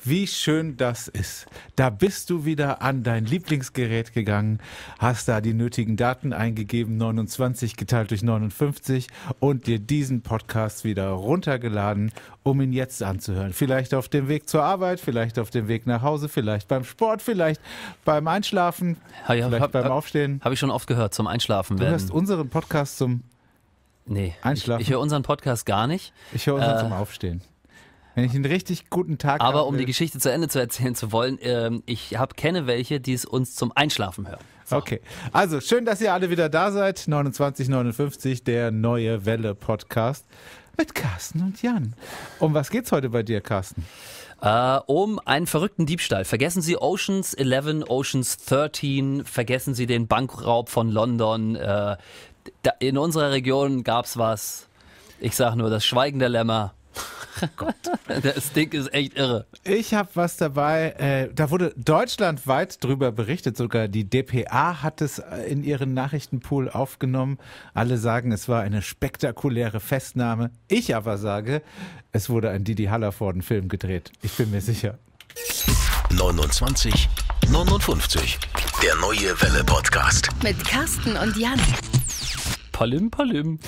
wie schön das ist. Da bist du wieder an dein Lieblingsgerät gegangen, hast da die nötigen Daten eingegeben, 29 geteilt durch 59 und dir diesen Podcast wieder runtergeladen, um ihn jetzt anzuhören. Vielleicht auf dem Weg zur Arbeit, vielleicht auf dem Weg nach Hause, vielleicht beim Sport, vielleicht beim Einschlafen, vielleicht beim Aufstehen. Habe ich schon oft gehört, zum Einschlafen werden. Du hörst unseren Podcast zum Einschlafen? Ich höre unseren Podcast gar nicht. Ich höre unseren zum Aufstehen. Wenn ich einen richtig guten Tag habe. Aber um die Geschichte zu Ende zu erzählen zu wollen, ich kenne welche, die es uns zum Einschlafen hören. So. Okay, also schön, dass ihr alle wieder da seid. 2959, der Neue Welle Podcast mit Carsten und Jan. Um was geht's heute bei dir, Carsten? Um einen verrückten Diebstahl. Vergessen Sie Oceans 11, Oceans 13, vergessen Sie den Bankraub von London. In unserer Region gab's was. Ich sag nur, das Schweigen der Lämmer. Gott, das Ding ist echt irre. Ich habe was dabei, da wurde deutschlandweit drüber berichtet, sogar die dpa hat es in ihren Nachrichtenpool aufgenommen. Alle sagen, es war eine spektakuläre Festnahme. Ich aber sage, es wurde ein Didi Hallervorden-Film gedreht. Ich bin mir sicher. 29 59, der Neue Welle Podcast. Mit Carsten und Jan. Palim, palim.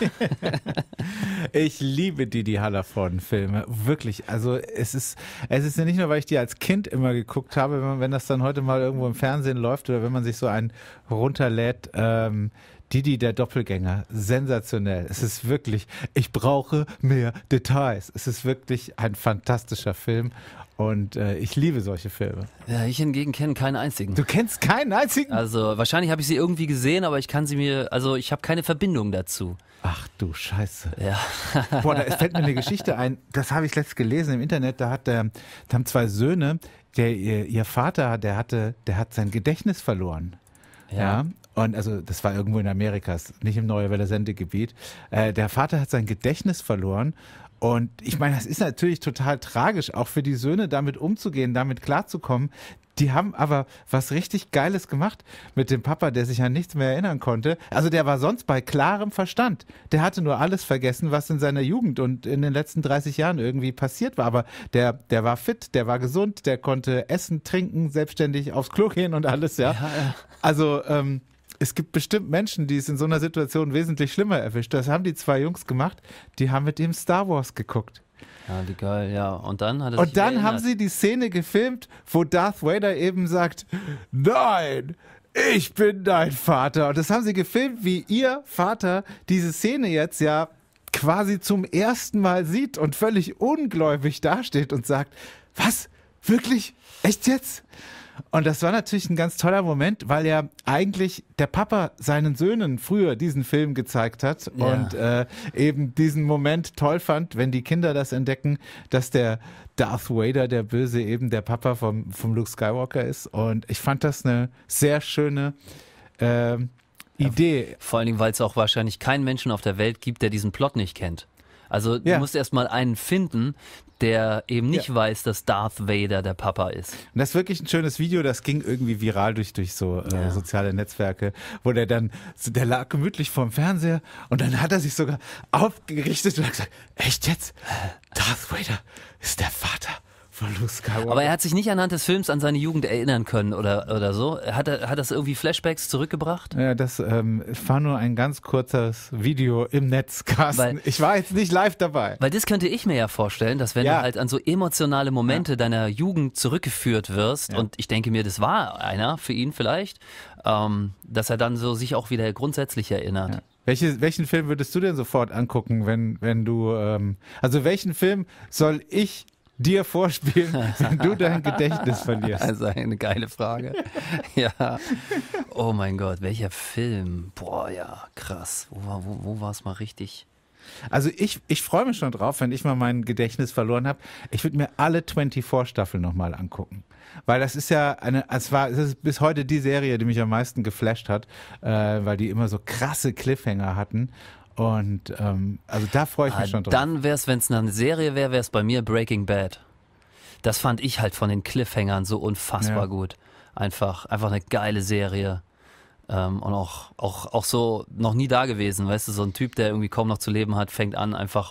Ich liebe die Hallervorden-Filme, wirklich. Also es ist ja nicht nur, weil ich die als Kind immer geguckt habe, wenn das dann heute mal irgendwo im Fernsehen läuft oder wenn man sich so einen runterlädt. Didi, der Doppelgänger, sensationell. Es ist wirklich, ich brauche mehr Details. Es ist wirklich ein fantastischer Film. Und ich liebe solche Filme. Ja, ich hingegen kenne keinen einzigen. Du kennst keinen einzigen? Also wahrscheinlich habe ich sie irgendwie gesehen, aber ich habe keine Verbindung dazu. Ach du Scheiße. Ja. Boah, da fällt mir eine Geschichte ein, das habe ich letztens gelesen im Internet, da haben zwei Söhne, ihr Vater, der hat sein Gedächtnis verloren. Ja. Und also das war irgendwo in Amerika, nicht im Neue Welle Sendegebiet. Der Vater hat sein Gedächtnis verloren. Und ich meine, das ist natürlich total tragisch, auch für die Söhne damit umzugehen, damit klarzukommen. Die haben aber was richtig Geiles gemacht mit dem Papa, der sich an nichts mehr erinnern konnte. Also der war sonst bei klarem Verstand. Der hatte nur alles vergessen, was in seiner Jugend und in den letzten 30 Jahren irgendwie passiert war. Aber der war fit, der war gesund, der konnte essen, trinken, selbstständig aufs Klo gehen und alles, ja. Also es gibt bestimmt Menschen, die es in so einer Situation wesentlich schlimmer erwischt. Das haben die zwei Jungs gemacht, die haben mit ihm Star Wars geguckt. Ja, wie geil, ja. Und dann haben sie die Szene gefilmt, wo Darth Vader eben sagt, nein, ich bin dein Vater. Und das haben sie gefilmt, wie ihr Vater diese Szene jetzt ja quasi zum ersten Mal sieht und völlig ungläubig dasteht und sagt, was? Wirklich? Echt jetzt? Und das war natürlich ein ganz toller Moment, weil ja eigentlich der Papa seinen Söhnen früher diesen Film gezeigt hat und eben diesen Moment toll fand, wenn die Kinder das entdecken, dass der Darth Vader, der Böse, eben der Papa vom Luke Skywalker ist. Und ich fand das eine sehr schöne Idee. Ja, vor allen Dingen, weil es auch wahrscheinlich keinen Menschen auf der Welt gibt, der diesen Plot nicht kennt. Also du musst erst mal einen finden, der eben nicht weiß, dass Darth Vader der Papa ist. Und das ist wirklich ein schönes Video, das ging irgendwie viral durch so soziale Netzwerke, wo der lag gemütlich vorm Fernseher und dann hat er sich sogar aufgerichtet und hat gesagt, echt jetzt? Darth Vader ist der Vater von Luke Skywalker. Aber er hat sich nicht anhand des Films an seine Jugend erinnern können oder so. Hat das irgendwie Flashbacks zurückgebracht? Ja, das war nur ein ganz kurzes Video im Netz, Carsten. Ich war jetzt nicht live dabei. Weil das könnte ich mir ja vorstellen, dass wenn du halt an so emotionale Momente deiner Jugend zurückgeführt wirst, und ich denke mir, das war einer für ihn vielleicht, dass er dann so sich auch wieder grundsätzlich erinnert. Ja. Welchen Film würdest du denn sofort angucken, wenn du, also welchen Film soll ich dir vorspielen, wenn du dein Gedächtnis verlierst? Also eine geile Frage. Ja. Oh mein Gott, welcher Film? Boah, ja, krass. Wo war es mal richtig? Also ich freue mich schon drauf, wenn ich mal mein Gedächtnis verloren habe. Ich würde mir alle 24-Staffeln nochmal angucken. Weil das ist ja es ist bis heute die Serie, die mich am meisten geflasht hat, weil die immer so krasse Cliffhanger hatten. Und also da freue ich mich schon drauf. Dann wäre es, wenn es eine Serie wäre, wäre es bei mir Breaking Bad. Das fand ich halt von den Cliffhangern so unfassbar gut. Einfach eine geile Serie. Und auch so noch nie da gewesen, weißt du, so ein Typ, der irgendwie kaum noch zu leben hat, fängt an, einfach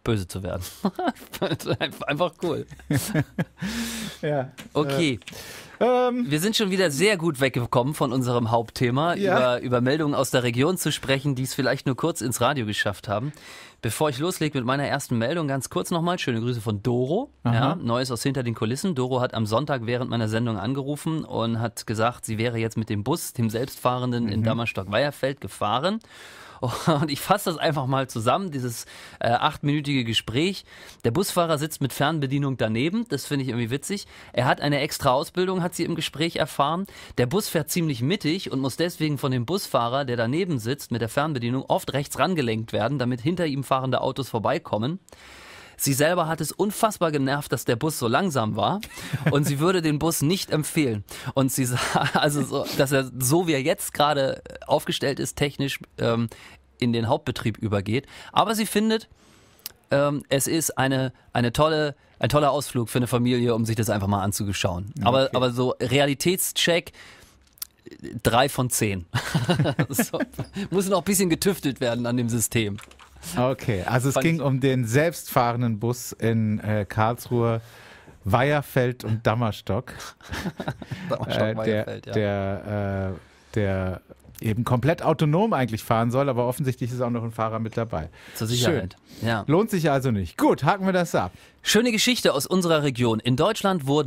böse zu werden. Einfach cool. Ja. Okay. Wir sind schon wieder sehr gut weggekommen von unserem Hauptthema, über Meldungen aus der Region zu sprechen, die es vielleicht nur kurz ins Radio geschafft haben. Bevor ich loslege mit meiner ersten Meldung, ganz kurz nochmal, schöne Grüße von Doro. Ja, Neues aus hinter den Kulissen. Doro hat am Sonntag während meiner Sendung angerufen und hat gesagt, sie wäre jetzt mit dem Bus, dem Selbstfahrenden in Dammerstock-Weiherfeld gefahren. Und ich fasse das einfach mal zusammen, dieses 8-minütige Gespräch. Der Busfahrer sitzt mit Fernbedienung daneben, das finde ich irgendwie witzig. Er hat eine extra Ausbildung, hat sie im Gespräch erfahren. Der Bus fährt ziemlich mittig und muss deswegen von dem Busfahrer, der daneben sitzt mit der Fernbedienung, oft rechts rangelenkt werden, damit hinter ihm fahrende Autos vorbeikommen. Sie selber hat es unfassbar genervt, dass der Bus so langsam war und sie würde den Bus nicht empfehlen. Und sie sagt, also so, dass er so wie er jetzt gerade aufgestellt ist, technisch in den Hauptbetrieb übergeht. Aber sie findet, es ist ein toller Ausflug für eine Familie, um sich das einfach mal anzuschauen. Okay. Aber so Realitätscheck 3 von 10. So, muss noch ein bisschen getüftelt werden an dem System. Okay, also es ging um den selbstfahrenden Bus in Karlsruhe, Weiherfeld und Dammerstock. Weiherfeld, der eben komplett autonom eigentlich fahren soll, aber offensichtlich ist auch noch ein Fahrer mit dabei. Zur Sicherheit. Ja. Lohnt sich also nicht. Gut, haken wir das ab. Schöne Geschichte aus unserer Region. In Deutschland wurden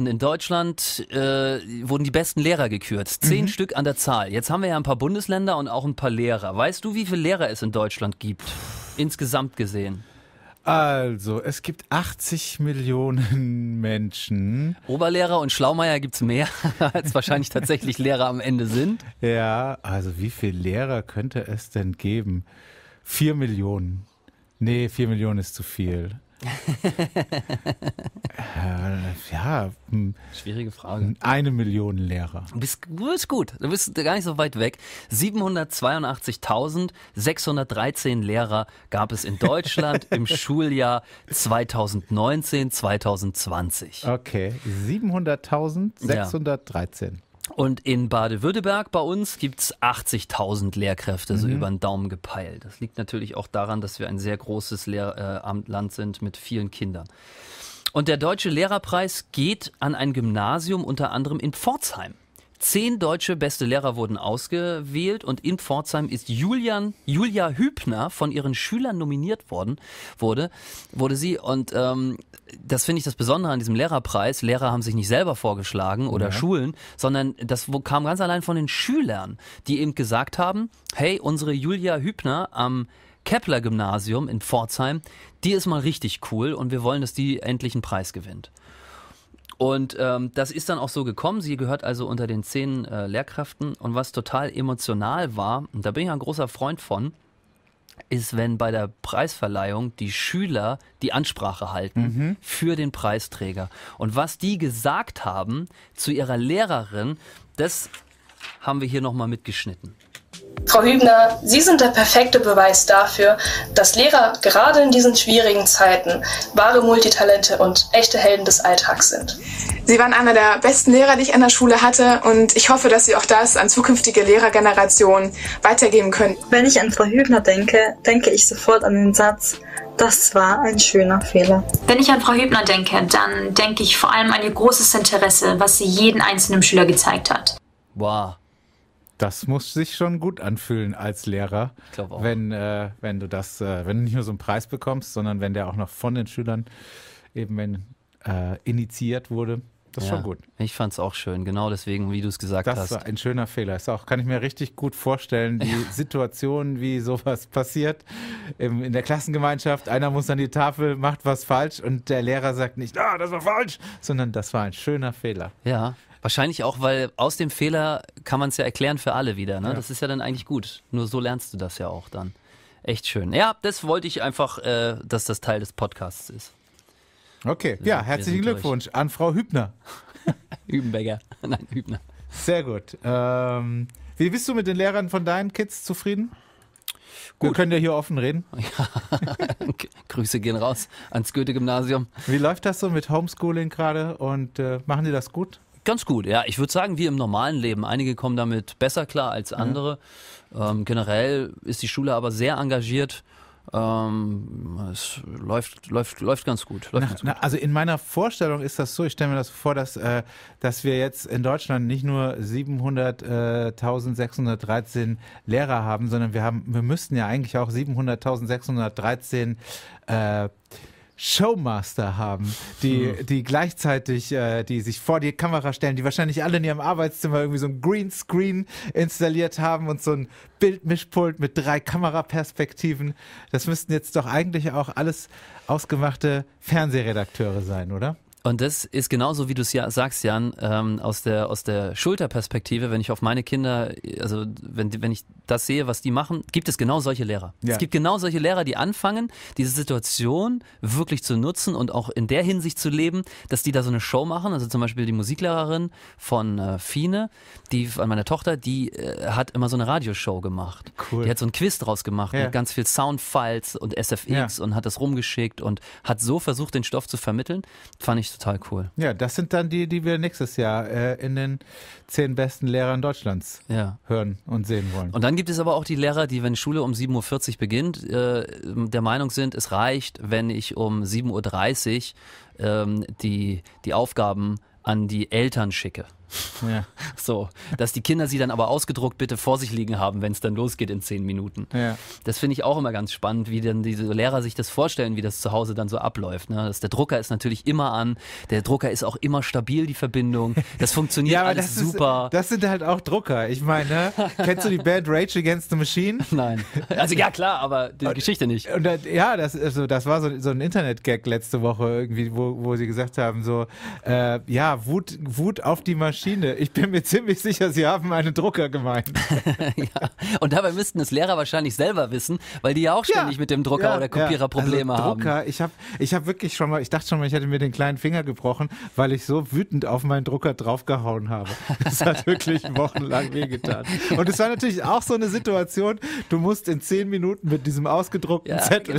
die besten Lehrer gekürt. 10 Stück an der Zahl. Jetzt haben wir ja ein paar Bundesländer und auch ein paar Lehrer. Weißt du, wie viele Lehrer es in Deutschland gibt? Insgesamt gesehen. Also, es gibt 80 Millionen Menschen. Oberlehrer und Schlaumeier gibt's mehr, als wahrscheinlich tatsächlich Lehrer am Ende sind. Ja, also wie viele Lehrer könnte es denn geben? 4 Millionen. Nee, 4 Millionen ist zu viel. Ja. Schwierige Frage. 1 Million Lehrer. Du bist gut. Du bist gar nicht so weit weg. 782.613 Lehrer gab es in Deutschland im Schuljahr 2019/2020. Okay, 700.613. Und in Baden-Württemberg bei uns gibt's 80.000 Lehrkräfte, so über den Daumen gepeilt. Das liegt natürlich auch daran, dass wir ein sehr großes Land sind mit vielen Kindern. Und der Deutsche Lehrerpreis geht an ein Gymnasium, unter anderem in Pforzheim. 10 deutsche beste Lehrer wurden ausgewählt und in Pforzheim ist Julia Hübner von ihren Schülern nominiert wurde sie. Und das finde ich das Besondere an diesem Lehrerpreis. Lehrer haben sich nicht selber vorgeschlagen oder Schulen, sondern das kam ganz allein von den Schülern, die eben gesagt haben, hey, unsere Julia Hübner am Kepler-Gymnasium in Pforzheim, die ist mal richtig cool und wir wollen, dass die endlich einen Preis gewinnt. Und das ist dann auch so gekommen. Sie gehört also unter den 10 Lehrkräften. Und was total emotional war, und da bin ich ein großer Freund von, ist, wenn bei der Preisverleihung die Schüler die Ansprache halten für den Preisträger. Und was die gesagt haben zu ihrer Lehrerin, das haben wir hier nochmal mitgeschnitten. Frau Hübner, Sie sind der perfekte Beweis dafür, dass Lehrer gerade in diesen schwierigen Zeiten wahre Multitalente und echte Helden des Alltags sind. Sie waren einer der besten Lehrer, die ich an der Schule hatte, und ich hoffe, dass Sie auch das an zukünftige Lehrergenerationen weitergeben können. Wenn ich an Frau Hübner denke, denke ich sofort an den Satz, das war ein schöner Fehler. Wenn ich an Frau Hübner denke, dann denke ich vor allem an ihr großes Interesse, was sie jeden einzelnen Schüler gezeigt hat. Wow. Das muss sich schon gut anfühlen als Lehrer, ich glaube auch. Wenn du nicht nur so einen Preis bekommst, sondern wenn der auch noch von den Schülern eben initiiert wurde. Das ist schon gut. Ich fand es auch schön, genau deswegen, wie du es gesagt hast. Das war ein schöner Fehler. Kann ich mir richtig gut vorstellen, die Situation, wie sowas passiert in der Klassengemeinschaft. Einer muss an die Tafel, macht was falsch und der Lehrer sagt nicht, das war falsch, sondern das war ein schöner Fehler. Ja. Wahrscheinlich auch, weil aus dem Fehler kann man es ja erklären für alle wieder. Ne? Ja. Das ist ja dann eigentlich gut. Nur so lernst du das ja auch dann. Echt schön. Ja, das wollte ich einfach, dass das Teil des Podcasts ist. Okay, herzlichen Glückwunsch an Frau Hübner. Hübenberger. Nein, Hübner. Sehr gut. Wie bist du mit den Lehrern von deinen Kids zufrieden? Gut. Wir können ja hier offen reden. Ja. Grüße gehen raus ans Goethe-Gymnasium. Wie läuft das so mit Homeschooling gerade und machen die das gut? Ganz gut, ja. Ich würde sagen, wie im normalen Leben. Einige kommen damit besser klar als andere. Generell ist die Schule aber sehr engagiert. Es läuft ganz gut. Also in meiner Vorstellung ist das so, ich stelle mir das vor, dass wir jetzt in Deutschland nicht nur 700.613 Lehrer haben, sondern wir müssten ja eigentlich auch 700.613 Showmaster haben, die gleichzeitig, die sich vor die Kamera stellen, die wahrscheinlich alle in ihrem Arbeitszimmer irgendwie so ein Greenscreen installiert haben und so ein Bildmischpult mit 3 Kameraperspektiven. Das müssten jetzt doch eigentlich auch alles ausgemachte Fernsehredakteure sein, oder? Und das ist genauso, wie du es ja sagst, Jan, aus der Schulterperspektive, wenn ich auf meine Kinder, also wenn ich das sehe, was die machen, gibt es genau solche Lehrer. Ja. Es gibt genau solche Lehrer, die anfangen, diese Situation wirklich zu nutzen und auch in der Hinsicht zu leben, dass die da so eine Show machen. Also zum Beispiel die Musiklehrerin von Fine, meine Tochter, die hat immer so eine Radioshow gemacht. Cool. Die hat so ein Quiz draus gemacht mit ganz viel Soundfiles und SFX und hat das rumgeschickt und hat so versucht, den Stoff zu vermitteln. Fand ich total cool. Ja, das sind dann die wir nächstes Jahr in den 10 besten Lehrern Deutschlands hören und sehen wollen. Und dann gibt es aber auch die Lehrer, die, wenn Schule um 7.40 Uhr beginnt, der Meinung sind, es reicht, wenn ich um 7.30 Uhr die Aufgaben an die Eltern schicke. Ja. So, dass die Kinder sie dann aber ausgedruckt bitte vor sich liegen haben, wenn es dann losgeht in 10 Minuten. Ja. Das finde ich auch immer ganz spannend, wie dann diese Lehrer sich das vorstellen, wie das zu Hause dann so abläuft. Ne? Der Drucker ist natürlich immer an, der Drucker ist auch immer stabil, die Verbindung. Das funktioniert alles super. Das sind halt auch Drucker. Ich meine, kennst du die Band Rage Against the Machine? Nein. Also ja klar, aber die Geschichte nicht. Und das war so ein Internet-Gag letzte Woche irgendwie, wo sie gesagt haben, so, Wut auf die Maschine. Ich bin mir ziemlich sicher, sie haben einen Drucker gemeint. Ja. Und dabei müssten es Lehrer wahrscheinlich selber wissen, weil die ja auch ständig mit dem Drucker oder Kopierer Probleme haben. Drucker, ich hab wirklich schon mal, ich dachte schon mal, ich hätte mir den kleinen Finger gebrochen, weil ich so wütend auf meinen Drucker draufgehauen habe. Das hat wirklich wochenlang wehgetan. Und es war natürlich auch so eine Situation, du musst in 10 Minuten mit diesem ausgedruckten Zettel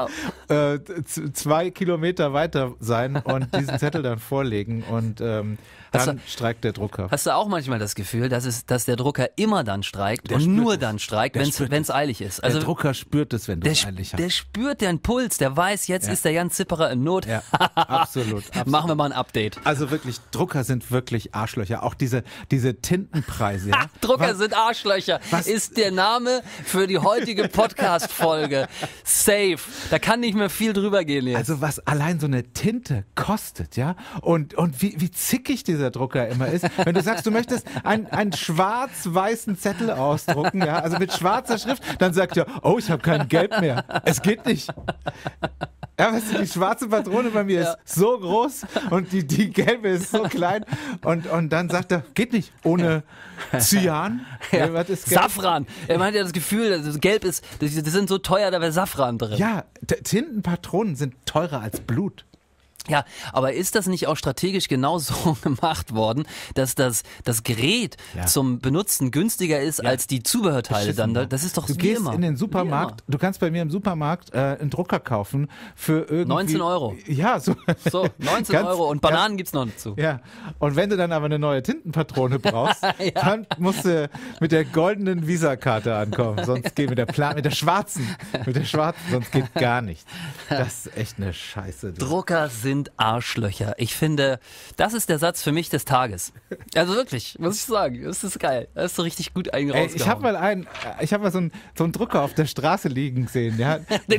2 Kilometer weiter sein und diesen Zettel dann vorlegen und dann streikt der Drucker. Hast du auch manchmal das Gefühl, dass der Drucker immer dann streikt und nur dann streikt, wenn es eilig ist? Also der Drucker spürt es, wenn du es eilig hast. Der spürt den Puls, der weiß, jetzt ist der Jan Zipperer in Not. Ja, absolut. Machen wir mal ein Update. Also wirklich, Drucker sind wirklich Arschlöcher. Auch diese Tintenpreise. Ja? Drucker sind Arschlöcher. Ist der Name für die heutige Podcast-Folge. Safe. Da kann nicht mehr viel drüber gehen jetzt. Also was allein so eine Tinte kostet, ja? Und wie zickig dieser Drucker immer ist. Wenn du sagst, du möchtest einen schwarz-weißen Zettel ausdrucken, ja, also mit schwarzer Schrift, dann sagt er, oh, ich habe kein Gelb mehr. Es geht nicht. Ja, weißt du, die schwarze Patrone bei mir ist so groß und die gelbe ist so klein und dann sagt er, geht nicht, ohne Cyan. Ja. Was ist Gelb? Safran. Er meint ja das Gefühl, das Gelb ist, die sind so teuer, da wäre Safran drin. Ja, Tintenpatronen sind teurer als Blut. Ja, aber ist das nicht auch strategisch genauso gemacht worden, dass das Gerät zum Benutzen günstiger ist als die Zubehörteile dann? Das ist doch so. Du gehst in den Supermarkt, du kannst bei mir im Supermarkt einen Drucker kaufen für irgendwie 19 Euro. Ja, so 19 Euro und Bananen gibt's noch dazu. Ja, und wenn du dann aber eine neue Tintenpatrone brauchst, dann musst du mit der goldenen Visa-Karte ankommen, sonst geht mit der schwarzen, sonst geht gar nichts. Das ist echt eine Scheiße. Drucker sind Arschlöcher. Ich finde, das ist der Satz für mich des Tages. Also wirklich, muss ich sagen. Das ist geil. Das ist so richtig gut rausgehauen. Ich habe mal so einen Drucker auf der Straße liegen gesehen. Ja,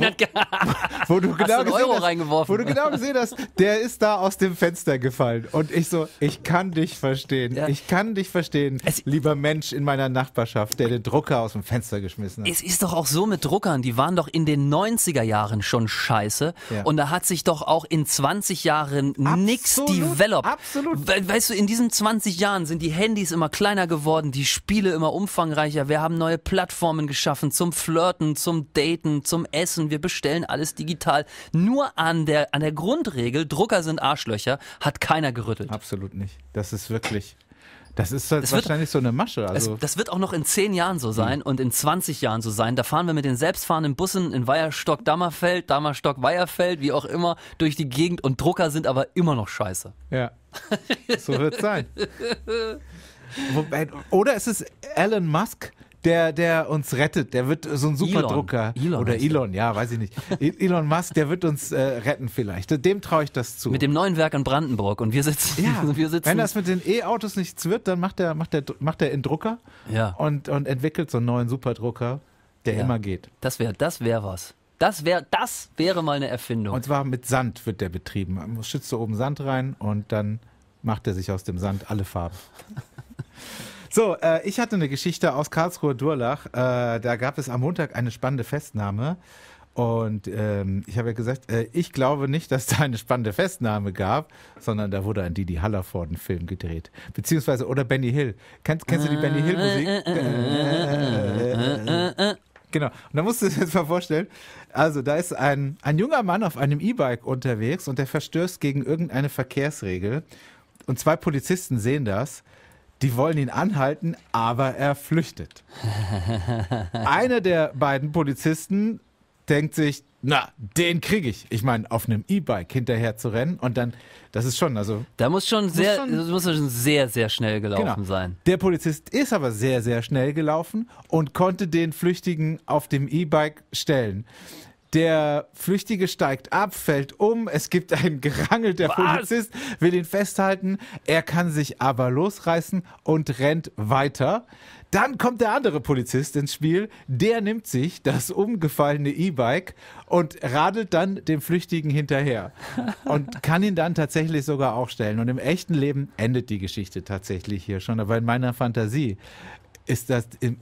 wo du genau gesehen hast, der ist da aus dem Fenster gefallen. Und ich kann dich verstehen. Ja. Ich kann dich verstehen, lieber Mensch in meiner Nachbarschaft, der den Drucker aus dem Fenster geschmissen hat. Es ist doch auch so mit Druckern, die waren doch in den 90er Jahren schon scheiße. Ja. Und da hat sich doch auch in 20 Jahren nichts developed. Absolut. Weißt du, in diesen 20 Jahren sind die Handys immer kleiner geworden, die Spiele immer umfangreicher. Wir haben neue Plattformen geschaffen zum Flirten, zum Daten, zum Essen. Wir bestellen alles digital. Nur an der Grundregel, Drucker sind Arschlöcher, hat keiner gerüttelt. Absolut nicht. Das ist wirklich... Das ist wahrscheinlich so eine Masche. Also. Das wird auch noch in 10 Jahren so sein und in 20 Jahren so sein. Da fahren wir mit den selbstfahrenden Bussen in Weierstock-Dammerfeld, Dammerstock-Weierfeld, wie auch immer, durch die Gegend und Drucker sind aber immer noch scheiße. Ja, so wird es sein. Oder es ist Elon Musk, der uns rettet. Der wird so ein Superdrucker. Elon, ja, weiß ich nicht. Elon Musk, der wird uns retten vielleicht. Dem traue ich das zu. Mit dem neuen Werk in Brandenburg und wir sitzen. Wenn das mit den E-Autos nichts wird, dann macht er einen Drucker und entwickelt so einen neuen Superdrucker, der immer geht. Das wäre was. Das wäre mal eine Erfindung. Und zwar mit Sand wird der betrieben. Man schützt da oben Sand rein und dann macht er sich aus dem Sand alle Farben. So, ich hatte eine Geschichte aus Karlsruhe Durlach. Da gab es am Montag eine spannende Festnahme. Und ich habe ja gesagt, ich glaube nicht, dass da eine spannende Festnahme gab, sondern da wurde ein Didi Hallervorden-Film gedreht. Beziehungsweise, oder Benny Hill. Kennst du die Benny Hill-Musik? Genau. Und da musst du dir jetzt mal vorstellen, also da ist ein junger Mann auf einem E-Bike unterwegs und der verstößt gegen irgendeine Verkehrsregel. Und 2 Polizisten sehen das. Die wollen ihn anhalten, aber er flüchtet. Einer der beiden Polizisten denkt sich, na, den kriege ich. Ich meine, auf einem E-Bike hinterher zu rennen und dann, das ist schon, also... Das muss schon sehr, sehr schnell gelaufen sein. Der Polizist ist aber sehr, sehr schnell gelaufen und konnte den Flüchtigen auf dem E-Bike stellen. Der Flüchtige steigt ab, fällt um, es gibt ein Gerangel, der Polizist will ihn festhalten, er kann sich aber losreißen und rennt weiter. Dann kommt der andere Polizist ins Spiel, der nimmt sich das umgefallene E-Bike und radelt dann dem Flüchtigen hinterher und kann ihn dann tatsächlich sogar auch stellen. Und im echten Leben endet die Geschichte tatsächlich hier schon, aber in meiner Fantasie ist das Ich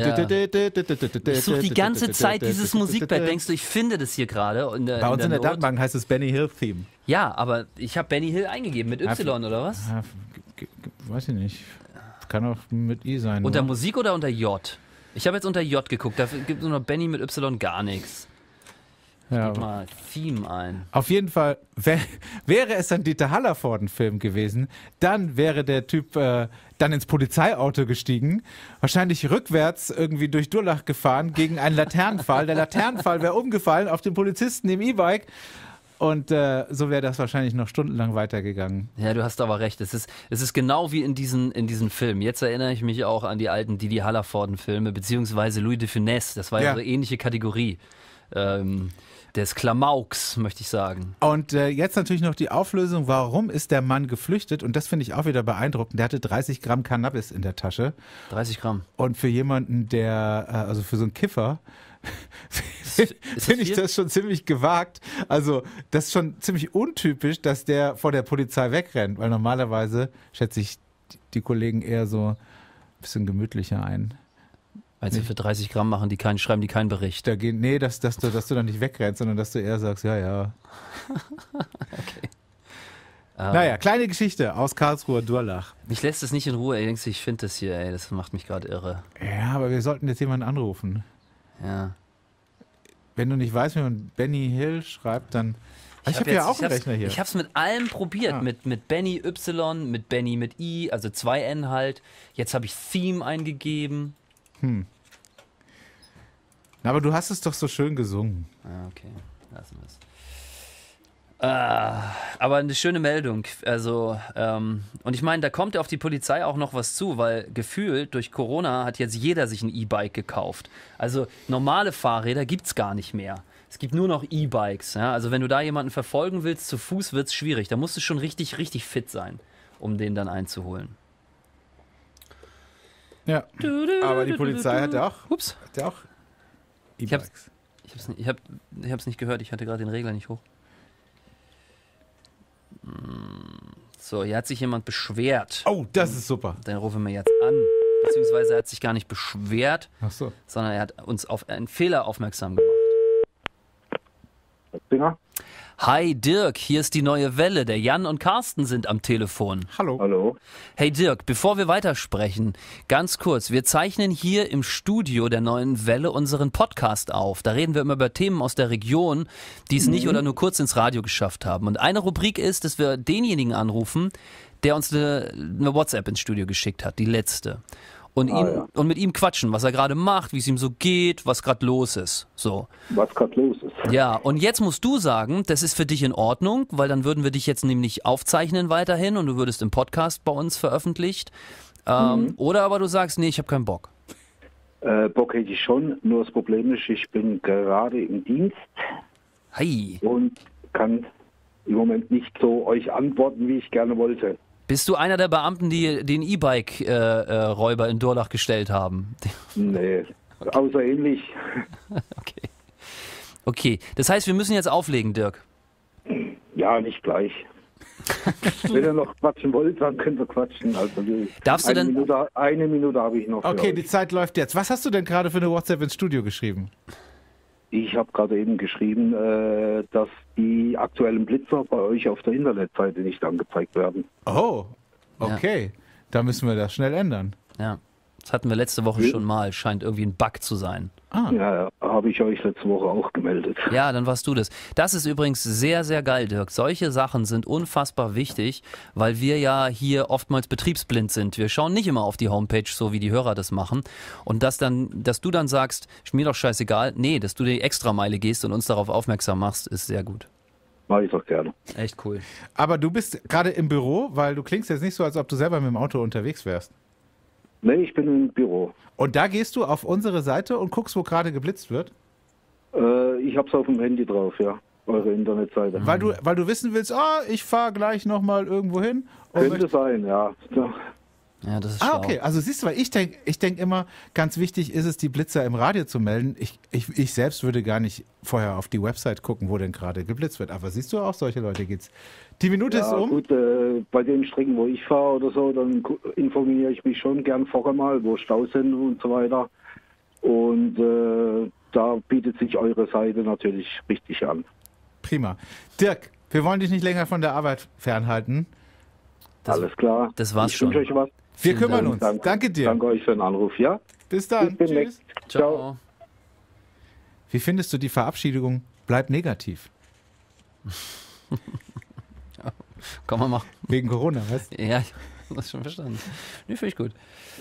suche die ganze Zeit dieses Musikbett. Denkst du, ich finde das hier gerade? Bei uns in der Datenbank heißt es Benny Hill Theme. Ja, aber ich habe Benny Hill eingegeben mit Y oder was? Weiß ich nicht. Kann auch mit I sein. Unter Musik oder unter J? Ich habe jetzt unter J geguckt. Da gibt es nur noch Benny mit Y gar nichts. Gib mal Theme ein. Auf jeden Fall, wäre es ein Dieter Hallervorden-Film gewesen, dann wäre der Typ dann ins Polizeiauto gestiegen, wahrscheinlich rückwärts irgendwie durch Durlach gefahren gegen einen Laternenpfahl. Der Laternenpfahl wäre umgefallen auf den Polizisten im E-Bike und so wäre das wahrscheinlich noch stundenlang weitergegangen. Ja, du hast aber recht. Es ist genau wie in diesen Filmen. Jetzt erinnere ich mich auch an die alten Didi Hallervorden-Filme, beziehungsweise Louis de Funès. Das war ja so eine ähnliche Kategorie. Des Klamauks, möchte ich sagen. Und jetzt natürlich noch die Auflösung, warum ist der Mann geflüchtet? Und das finde ich auch wieder beeindruckend. Der hatte 30 Gramm Cannabis in der Tasche. 30 Gramm. Und für jemanden, also für so einen Kiffer, finde ich das schon ziemlich gewagt. Also das ist schon ziemlich untypisch, dass der vor der Polizei wegrennt. Weil normalerweise schätze ich die Kollegen eher so ein bisschen gemütlicher ein. Also für 30 Gramm schreiben die keinen Bericht. Dass du dann nicht wegrennst, sondern dass du eher sagst, ja. Okay. Naja, kleine Geschichte aus Karlsruhe Durlach. Mich lässt es nicht in Ruhe. Ich finde das hier, das macht mich gerade irre. Ja, aber wir sollten jetzt jemanden anrufen. Ja. Wenn du nicht weißt, wie man Benny Hill schreibt, dann... Ich habe ja auch einen Rechner hier. Ich habe es mit allem probiert. Mit Benny Y, mit Benny mit I, also 2N halt. Jetzt habe ich Theme eingegeben. Na, aber du hast es doch so schön gesungen. Okay, lassen wir es. Aber eine schöne Meldung. Also, und ich meine, da kommt ja auf die Polizei auch noch was zu, weil gefühlt durch Corona hat jetzt jeder sich ein E-Bike gekauft. Also normale Fahrräder gibt's gar nicht mehr. Es gibt nur noch E-Bikes. Ja? Also wenn du da jemanden verfolgen willst, zu Fuß wird's schwierig. Da musst du schon richtig, richtig fit sein, um den dann einzuholen. Ja, aber die Polizei hat ja auch E-Bikes. Ich hab's nicht gehört, ich hatte gerade den Regler nicht hoch. So, hier hat sich jemand beschwert. Oh, das ist super. Den rufen wir jetzt an. Beziehungsweise er hat sich gar nicht beschwert, sondern er hat uns auf einen Fehler aufmerksam gemacht. Dinger? Hi Dirk, hier ist die neue Welle. Der Jan und Carsten sind am Telefon. Hallo. Hey Dirk, bevor wir weitersprechen, ganz kurz, wir zeichnen hier im Studio der neuen Welle unseren Podcast auf. Da reden wir immer über Themen aus der Region, die es nicht oder nur kurz ins Radio geschafft haben. Und eine Rubrik ist, dass wir denjenigen anrufen, der uns eine WhatsApp ins Studio geschickt hat, die letzte. Und mit ihm quatschen, was er gerade macht, wie es ihm so geht, was gerade los ist. So. Was gerade los ist. Ja, und jetzt musst du sagen, das ist für dich in Ordnung, weil dann würden wir dich jetzt nämlich aufzeichnen weiterhin und du würdest im Podcast bei uns veröffentlicht. Oder aber du sagst, nee, ich habe keinen Bock. Bock hätte ich schon, nur das Problem ist, ich bin gerade im Dienst Hi. und kann im Moment nicht so euch antworten, wie ich gerne wollte. Bist du einer der Beamten, die den E-Bike-Räuber in Durlach gestellt haben? Nee, außer ähnlich. Okay, das heißt, wir müssen jetzt auflegen, Dirk. Ja, nicht gleich. Wenn ihr noch quatschen wollt, dann könnt ihr quatschen. Also Darfst du denn... eine Minute habe ich noch. Okay, die Zeit läuft jetzt. Was hast du denn gerade für eine WhatsApp ins Studio geschrieben? Ich habe gerade eben geschrieben, dass die aktuellen Blitzer bei euch auf der Internetseite nicht angezeigt werden. Oh, okay. Da müssen wir das schnell ändern. Ja, das hatten wir letzte Woche schon mal. Scheint irgendwie ein Bug zu sein. Ja, habe ich euch letzte Woche auch gemeldet. Ja, dann warst du das. Das ist übrigens sehr, sehr geil, Dirk. Solche Sachen sind unfassbar wichtig, weil wir ja hier oftmals betriebsblind sind. Wir schauen nicht immer auf die Homepage, so wie die Hörer das machen. Und dass du dann sagst, ist mir doch scheißegal. Nee, dass du die Extrameile gehst und uns darauf aufmerksam machst, ist sehr gut. Mache ich doch gerne. Echt cool. Aber du bist gerade im Büro, weil du klingst jetzt nicht so, als ob du selber mit dem Auto unterwegs wärst. Nee, ich bin im Büro. Und da gehst du auf unsere Seite und guckst, wo gerade geblitzt wird? Ich hab's auf dem Handy drauf, ja. Eure Internetseite. Weil du wissen willst, ich fahre gleich nochmal irgendwo hin. Könnte sein, ja. Ja, das ist schlau. Okay, also siehst du, weil ich denk immer, ganz wichtig ist es, die Blitzer im Radio zu melden. Ich selbst würde gar nicht vorher auf die Website gucken, wo denn gerade geblitzt wird. Aber siehst du, auch solche Leute geht's. Die Minute ist um. Gut, bei den Strecken, wo ich fahre oder so, dann informiere ich mich schon gern vorher mal, wo Staus sind und so weiter. Und da bietet sich eure Seite natürlich richtig an. Prima. Dirk, wir wollen dich nicht länger von der Arbeit fernhalten. Alles klar. Das war's schon. Ich wünsche euch was. Wir kümmern uns. Danke dir. Danke euch für den Anruf, ja? Bis dann. Bis demnächst. Tschüss. Ciao. Wie findest du die Verabschiedung? Bleib negativ. Kann man machen. Wegen Corona, weißt du? Ja, ich habe das schon verstanden. Nee, finde ich gut.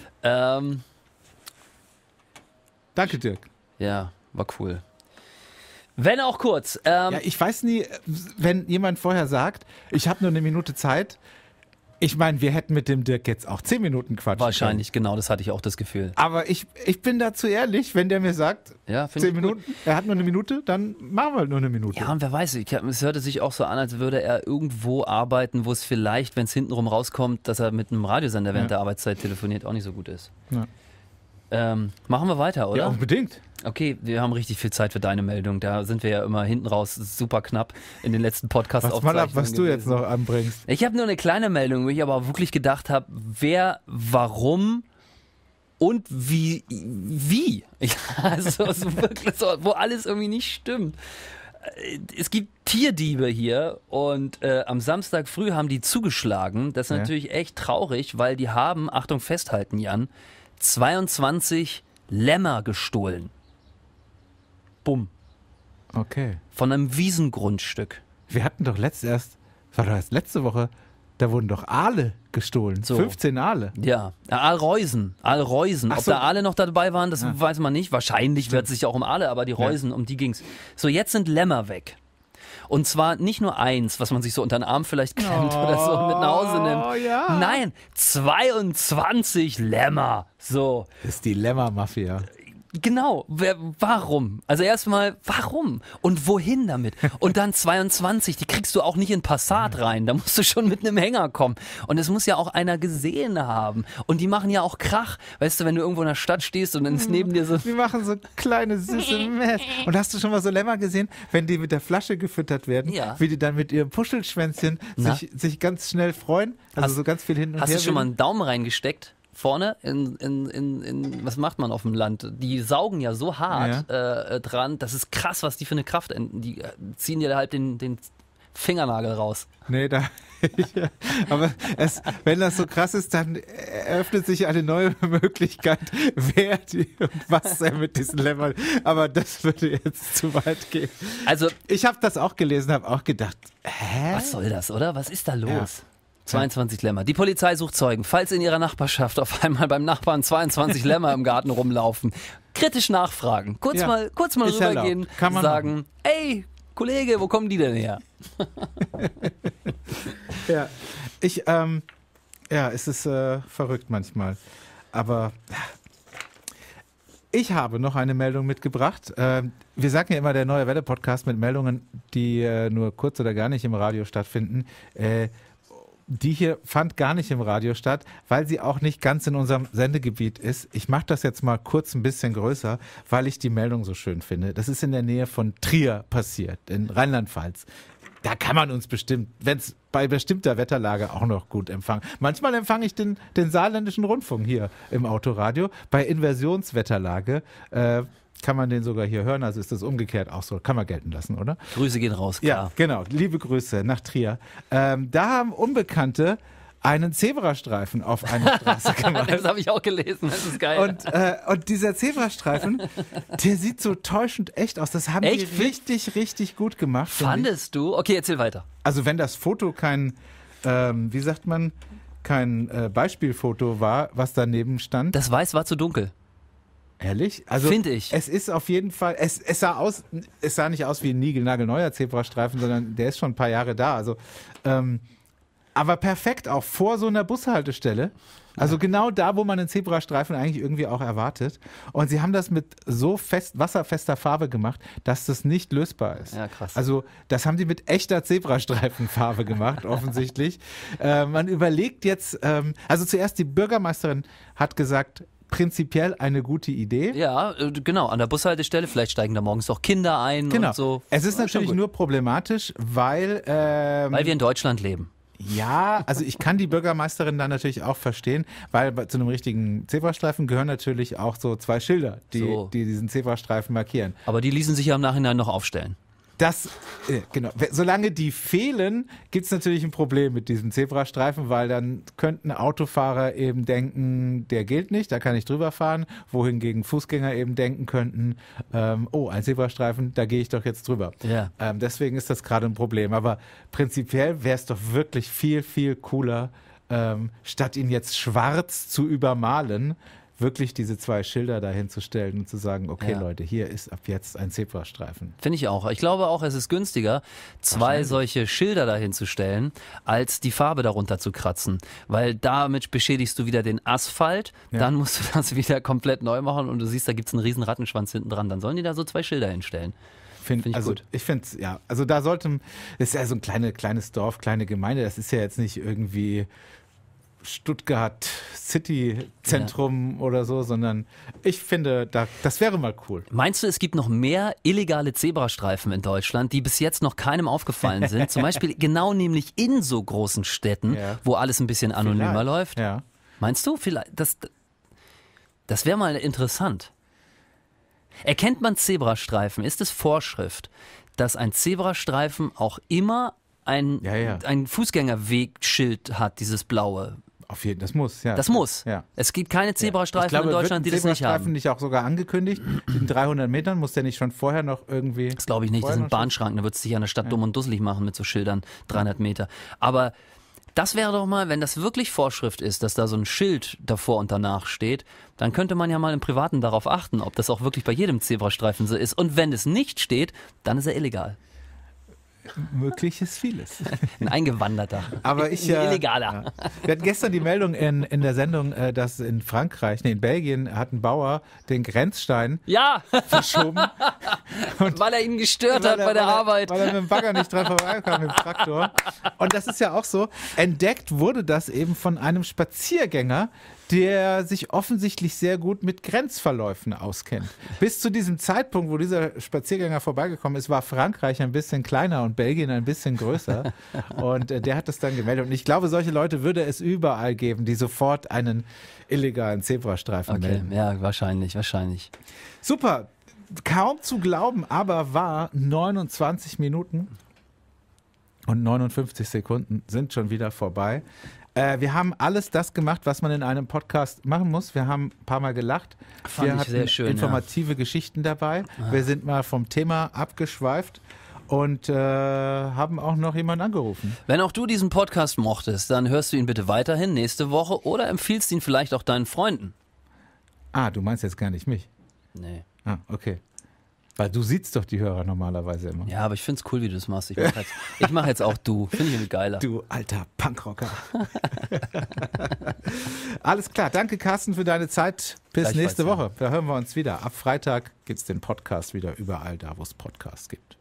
Danke, Dirk. Ja, war cool. Wenn auch kurz. Ja, ich weiß nie, wenn jemand vorher sagt, ich habe nur eine Minute Zeit. Ich meine, wir hätten mit dem Dirk jetzt auch 10 Minuten quatschen Wahrscheinlich, können. genau, das hatte ich auch das Gefühl. Aber ich bin dazu ehrlich, wenn der mir sagt, Ja, 10 Minuten, er hat nur eine Minute, dann machen wir halt nur eine Minute. Ja, und wer weiß, es hörte sich auch so an, als würde er irgendwo arbeiten, wo es vielleicht, wenn es hintenrum rauskommt, dass er mit einem Radiosender während der Arbeitszeit telefoniert, auch nicht so gut ist. Ja. Machen wir weiter, oder? Ja, unbedingt. Okay, wir haben richtig viel Zeit für deine Meldung. Da sind wir ja immer hinten raus super knapp in den letzten Podcast-Aufzeichnungen. Pass mal ab, was du jetzt noch anbringst. Ich habe nur eine kleine Meldung, wo ich aber wirklich gedacht habe, wer, warum und wie. Also wirklich so, wo alles irgendwie nicht stimmt. Es gibt Tierdiebe hier und am Samstag früh haben die zugeschlagen. Das ist natürlich echt traurig, weil die haben, Achtung, festhalten, Jan, 22 Lämmer gestohlen. Bumm. Okay. Von einem Wiesengrundstück. Wir hatten doch letzte Woche, da wurden doch Aale gestohlen. So. 15 Aale. Ja, Aalreusen. Ob so. da Aale noch dabei waren, das weiß man nicht. Wahrscheinlich wird es sich auch um Aale, aber die Reusen, um die ging's. So, jetzt sind Lämmer weg. Und zwar nicht nur eins, was man sich so unter den Arm vielleicht klemmt oder so und mit nach Hause nimmt. Ja. Nein, 22 Lämmer. So. Das ist die Lämmer-Mafia. Genau, warum? Also erstmal, warum? Und wohin damit? Und dann 22, die kriegst du auch nicht in Passat rein, da musst du schon mit einem Hänger kommen. Und es muss ja auch einer gesehen haben. Und die machen ja auch Krach. Weißt du, wenn du irgendwo in der Stadt stehst und dann ist neben dir so... Die machen so kleine, süße Mess. Und hast du schon mal so Lämmer gesehen, wenn die mit der Flasche gefüttert werden, wie die dann mit ihrem Puschelschwänzchen sich ganz schnell freuen? Also so ganz viel hin und her. Hast du schon mal einen Daumen reingesteckt? Vorne in was macht man auf dem Land? Die saugen ja so hart dran, das ist krass, was die für eine Kraft enden. Die ziehen dir halt den Fingernagel raus. Nee, aber wenn das so krass ist, dann eröffnet sich eine neue Möglichkeit, wer und was er mit diesen Lämmern. Aber das würde jetzt zu weit gehen. Also ich habe das auch gelesen, habe auch gedacht, hä? Was soll das, oder? Was ist da los? Ja. 22 Lämmer. Die Polizei sucht Zeugen. Falls in ihrer Nachbarschaft auf einmal beim Nachbarn 22 Lämmer im Garten rumlaufen, kritisch nachfragen. Kurz mal rübergehen, sagen, ey, Kollege, wo kommen die denn her? Es ist verrückt manchmal. Aber Ich habe noch eine Meldung mitgebracht. Wir sagen ja immer, der Neue Welle-Podcast mit Meldungen, die nur kurz oder gar nicht im Radio stattfinden. Die hier fand gar nicht im Radio statt, weil sie auch nicht ganz in unserem Sendegebiet ist. Ich mache das jetzt mal kurz ein bisschen größer, weil ich die Meldung so schön finde. Das ist in der Nähe von Trier passiert, in Rheinland-Pfalz. Da kann man uns bestimmt, wenn es bei bestimmter Wetterlage auch noch gut empfangen. Manchmal empfange ich den saarländischen Rundfunk hier im Autoradio. Bei Inversionswetterlage kann man den sogar hier hören, also ist das umgekehrt auch so. Kann man gelten lassen, oder? Grüße gehen raus, klar. Ja, genau. Liebe Grüße nach Trier. Da haben Unbekannte einen Zebrastreifen auf eine Straße gemacht. Das habe ich auch gelesen, das ist geil. Und dieser Zebrastreifen, der sieht so täuschend echt aus. Das haben die richtig, richtig gut gemacht. Fandest du? Okay, erzähl weiter. Also wenn das Foto kein, wie sagt man, kein Beispielfoto war, was daneben stand. Das Weiß war zu dunkel. Ehrlich? Also finde ich. Es ist auf jeden Fall, es sah nicht aus wie ein niegelnagelneuer Zebrastreifen, sondern der ist schon ein paar Jahre da. Also, aber perfekt auch vor so einer Bushaltestelle. Also genau da, wo man einen Zebrastreifen eigentlich irgendwie auch erwartet. Und sie haben das mit so wasserfester Farbe gemacht, dass das nicht lösbar ist. Ja, krass. Also das haben die mit echter Zebrastreifenfarbe gemacht, offensichtlich. Man überlegt jetzt, also zuerst die Bürgermeisterin hat gesagt, prinzipiell eine gute Idee. Ja, genau, an der Bushaltestelle, vielleicht steigen da morgens auch Kinder ein und so. Es ist natürlich nur problematisch, weil wir in Deutschland leben. Ja, also ich kann die Bürgermeisterin da natürlich auch verstehen, weil zu einem richtigen Zebrastreifen gehören natürlich auch so 2 Schilder, die diesen Zebrastreifen markieren. Aber die ließen sich ja im Nachhinein noch aufstellen. Genau. Solange die fehlen, gibt es natürlich ein Problem mit diesem Zebrastreifen, weil dann könnten Autofahrer eben denken, der gilt nicht, da kann ich drüber fahren, wohingegen Fußgänger eben denken könnten, ein Zebrastreifen, da gehe ich doch jetzt drüber. Ja. Deswegen ist das gerade ein Problem. Aber prinzipiell wäre es doch wirklich viel, viel cooler, statt ihn jetzt schwarz zu übermalen, wirklich diese 2 Schilder dahin zu stellen und zu sagen, okay Leute, hier ist ab jetzt ein Zebrastreifen. Finde ich auch. Ich glaube auch, es ist günstiger, 2 solche Schilder dahin zu stellen, als die Farbe darunter zu kratzen. Weil damit beschädigst du wieder den Asphalt, dann musst du das wieder komplett neu machen und du siehst, da gibt es einen riesen Rattenschwanz hinten dran. Dann sollen die da so 2 Schilder hinstellen. Finde ich gut. Ich finde es, also da das ist ja so ein kleines Dorf, kleine Gemeinde, das ist ja jetzt nicht irgendwie Stuttgart City Zentrum oder so, sondern ich finde, das wäre mal cool. Meinst du, es gibt noch mehr illegale Zebrastreifen in Deutschland, die bis jetzt noch keinem aufgefallen sind? Zum Beispiel genau nämlich in so großen Städten, wo alles ein bisschen anonymer läuft? Ja. Meinst du? Vielleicht, das wäre mal interessant. Erkennt man Zebrastreifen? Ist es Vorschrift, dass ein Zebrastreifen auch immer ein Fußgängerwegschild hat, dieses blaue? Auf jeden Fall, das muss, ja. Das muss. Ja. Es gibt keine Zebrastreifen in Deutschland, die das nicht haben. Zebrastreifen nicht auch sogar angekündigt? In 300 Metern muss der nicht schon vorher noch irgendwie... Das glaube ich nicht, das sind Bahnschranken, da wird es sich an der Stadt dumm und dusselig machen mit so Schildern, 300 Meter. Aber das wäre doch mal, wenn das wirklich Vorschrift ist, dass da so ein Schild davor und danach steht, dann könnte man ja mal im Privaten darauf achten, ob das auch wirklich bei jedem Zebrastreifen so ist. Und wenn es nicht steht, dann ist er illegal. Möglich ist vieles. Ein Eingewanderter. Aber ein Illegaler. Ja. Wir hatten gestern die Meldung in der Sendung, dass in Belgien hat ein Bauer den Grenzstein verschoben. Weil er ihn gestört hat bei der Arbeit. Weil er mit dem Bagger nicht dran vorbeikam, mit dem Traktor. Und das ist ja auch so, entdeckt wurde das eben von einem Spaziergänger, der sich offensichtlich sehr gut mit Grenzverläufen auskennt. Bis zu diesem Zeitpunkt, wo dieser Spaziergänger vorbeigekommen ist, war Frankreich ein bisschen kleiner und Belgien ein bisschen größer. Und der hat das dann gemeldet. Und ich glaube, solche Leute würde es überall geben, die sofort einen illegalen Zebrastreifen melden. Ja, wahrscheinlich. Super. Kaum zu glauben, aber war 29 Minuten und 59 Sekunden sind schon wieder vorbei. Wir haben alles das gemacht, was man in einem Podcast machen muss. Wir haben ein paar Mal gelacht. Wir hatten sehr schön, informative Geschichten dabei. Wir sind mal vom Thema abgeschweift und haben auch noch jemanden angerufen. Wenn auch du diesen Podcast mochtest, dann hörst du ihn bitte weiterhin nächste Woche oder empfiehlst ihn vielleicht auch deinen Freunden. Ah, du meinst jetzt gar nicht mich? Nee. Ah, okay. Weil du siehst doch die Hörer normalerweise immer. Ja, aber ich find's cool, wie du das machst. Ich mach jetzt auch du. Finde ich irgendwie geiler. Du alter Punkrocker. Alles klar. Danke, Carsten, für deine Zeit. Bis nächste Woche. Da hören wir uns wieder. Ab Freitag gibt's den Podcast wieder überall da, wo es Podcasts gibt.